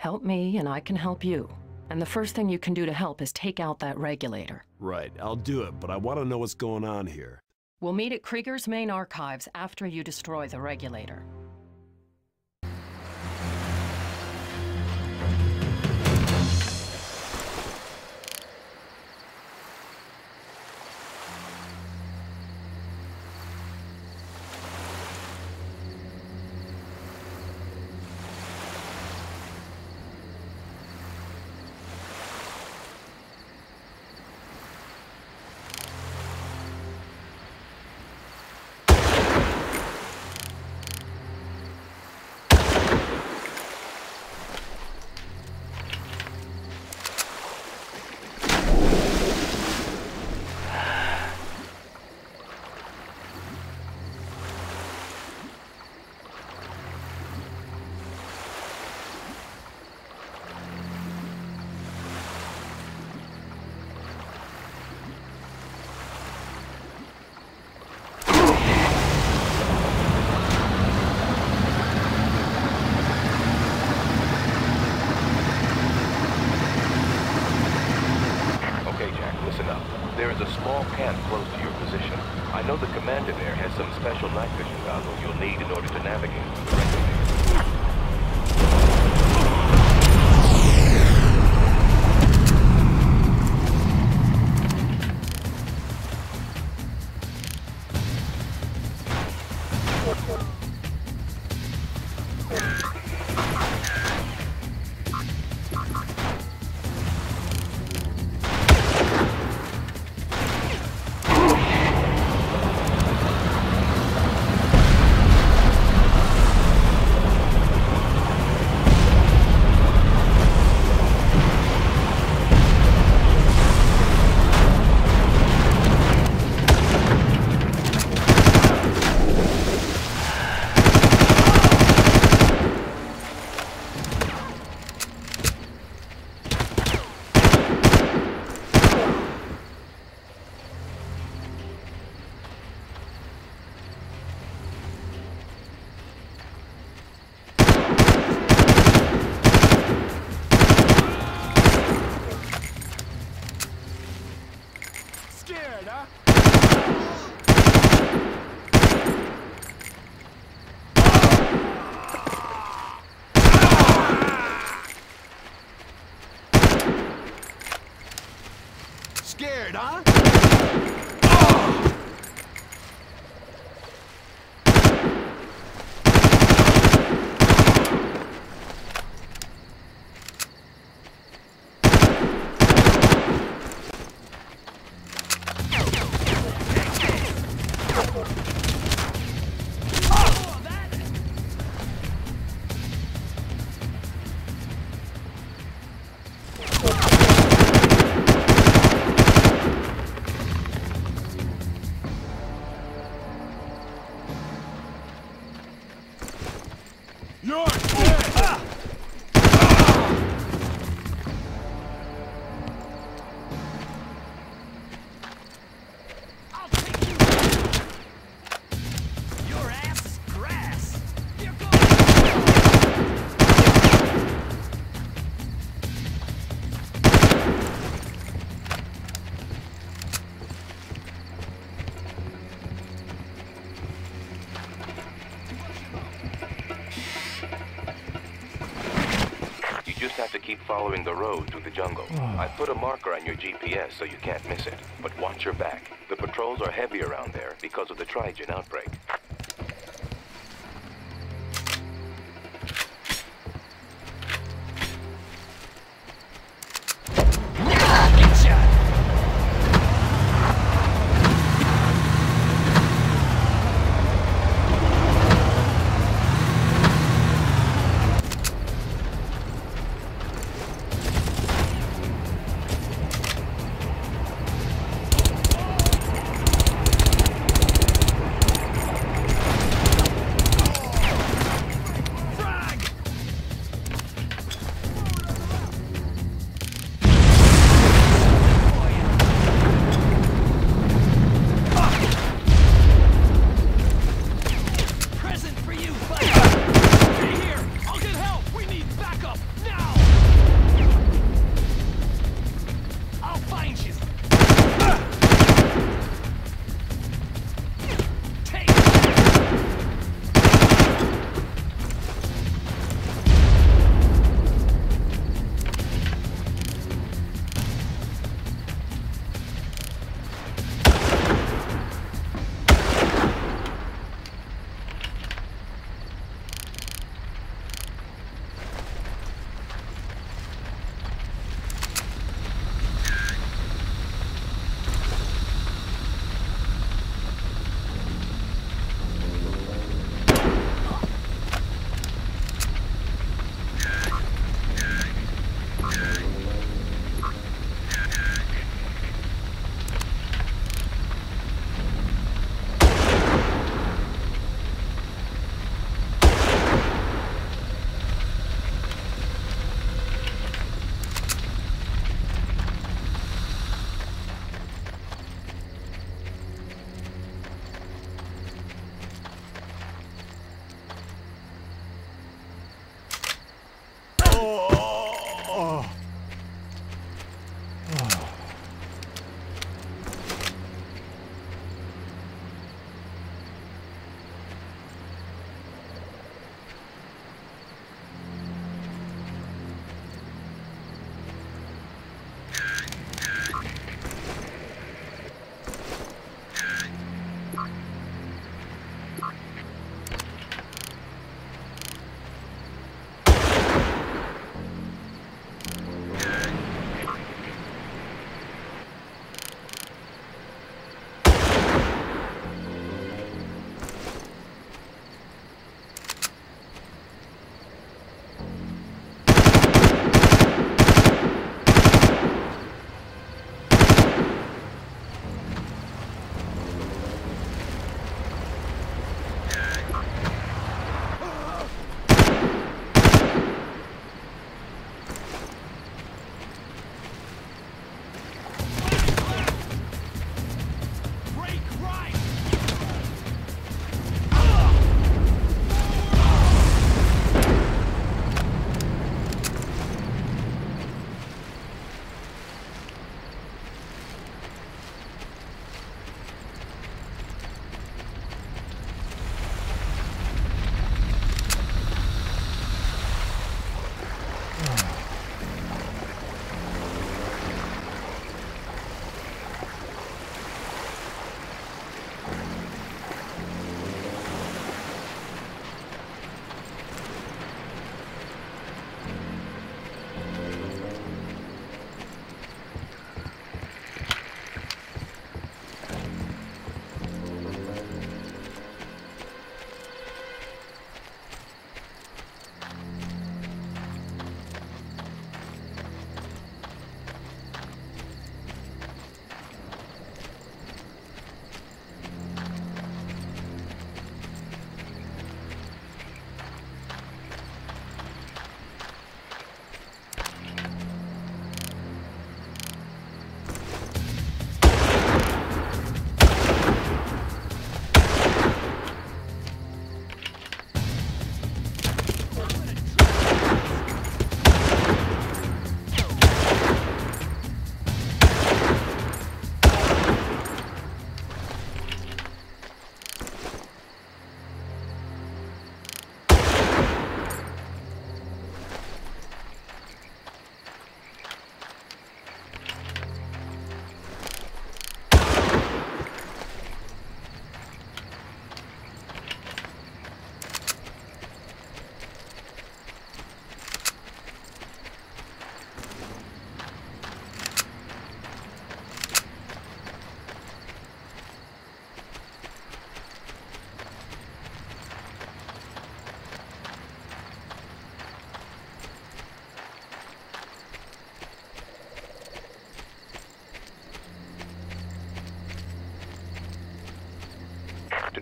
Help me and I can help you. And the first thing you can do to help is take out that regulator. Right, I'll do it, but I want to know what's going on here. We'll meet at Krieger's main archives after you destroy the regulator. There is a small camp close to your position. I know the commander there has some special night vision goggles you'll need in order to navigate through the regulator. Scared, huh? Scared, huh? You're dead! I'll take you! Your ass is grass! Here goes! You just have to keep following the road through the jungle. I put a marker on your GPS so you can't miss it. But watch your back. The patrols are heavy around there because of the Trigen outbreak.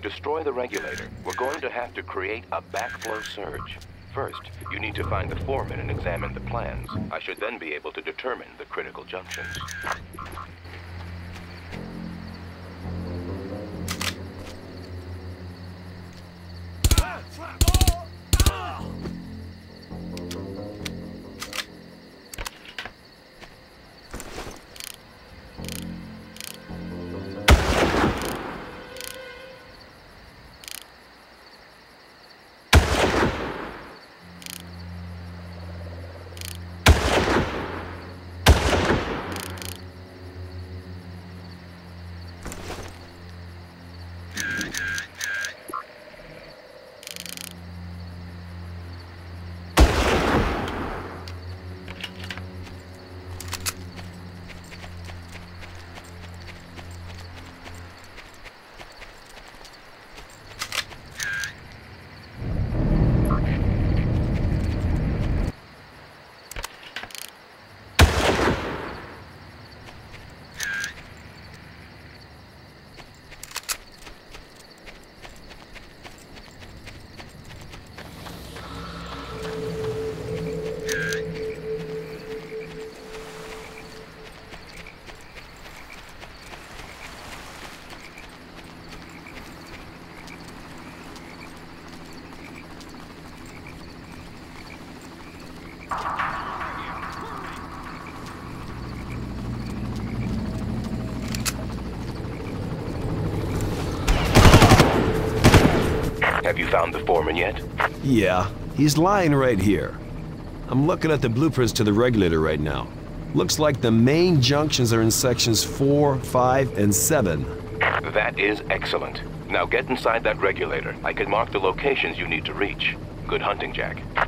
destroy the regulator, we're going to have to create a backflow surge. First, you need to find the foreman and examine the plans. I should then be able to determine the critical junctions. Have you found the foreman yet? Yeah, he's lying right here. I'm looking at the blueprints to the regulator right now. Looks like the main junctions are in sections 4, 5, and 7. That is excellent. Now get inside that regulator. I can mark the locations you need to reach. Good hunting, Jack.